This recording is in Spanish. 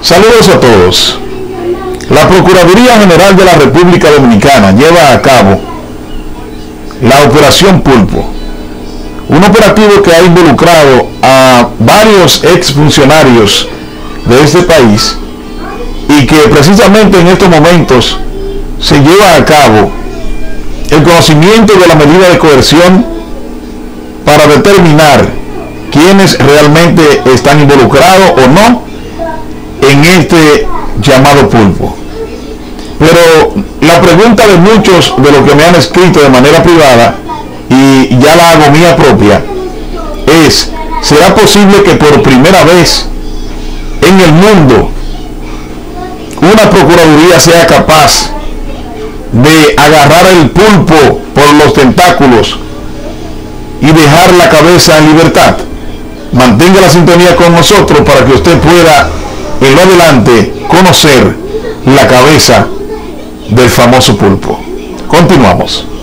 Saludos a todos. La Procuraduría General de la República Dominicana lleva a cabo la Operación Pulpo, un operativo que ha involucrado a varios exfuncionarios de este país y que precisamente en estos momentos se lleva a cabo el conocimiento de la medida de coerción para determinar quiénes realmente están involucrados o no en este llamado pulpo. Pero la pregunta de muchos de los que me han escrito de manera privada, y ya la hago mía propia, es: ¿será posible que por primera vez en el mundo una procuraduría sea capaz de agarrar el pulpo por los tentáculos y dejar la cabeza en libertad? Mantenga la sintonía con nosotros para que usted pueda en lo adelante conocer la cabeza del famoso pulpo. Continuamos.